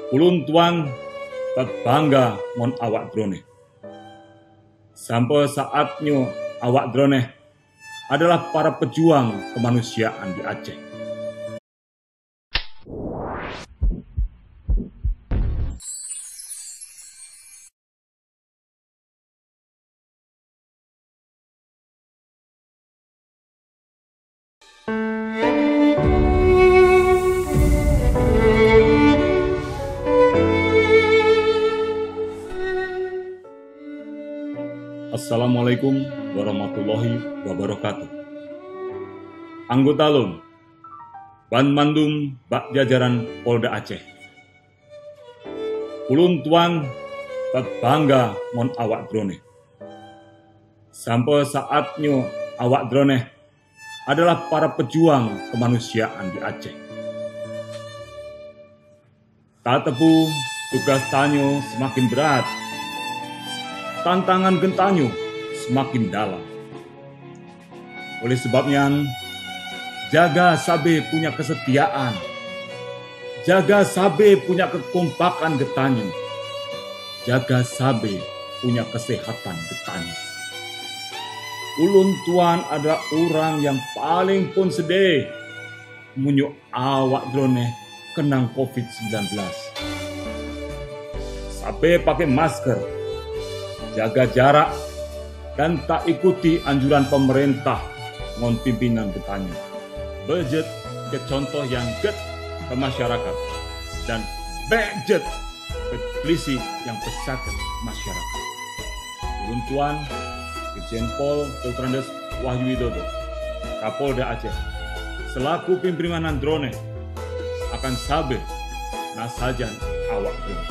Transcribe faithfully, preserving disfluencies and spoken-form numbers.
Ulun tuan bangga mon awak drone. Sampai saatnya awak drone adalah para pejuang kemanusiaan di Aceh. Assalamualaikum warahmatullahi wabarakatuh. Anggota Lun, Ban Mandum Bak Jajaran Polda Aceh. Ulun tuan bangga mon awak drone. Sampai saatnya awak drone adalah para pejuang kemanusiaan di Aceh. Tak tepu tugas tanyo semakin berat. Tantangan gentanyo semakin dalam. Oleh sebabnya, jaga sabe punya kesetiaan. Jaga sabe punya kekompakan getanyo. Jaga sabe punya kesehatan getanyo. Ulun tuan adalah orang yang paling pun sedih munyo awak drone kenang covid sembilan belas. Sabe pakai masker, jaga jarak, dan tak ikuti anjuran pemerintah ngon pimpinan getanyo. Budget ke contoh yang get ke masyarakat dan budget ke polisi yang besar ke masyarakat. Ulun tuan Irjen Pol Dr. Wahyu Widodo, Kapolda Aceh, selaku pimpinan drone akan sabe nasajan awak drone.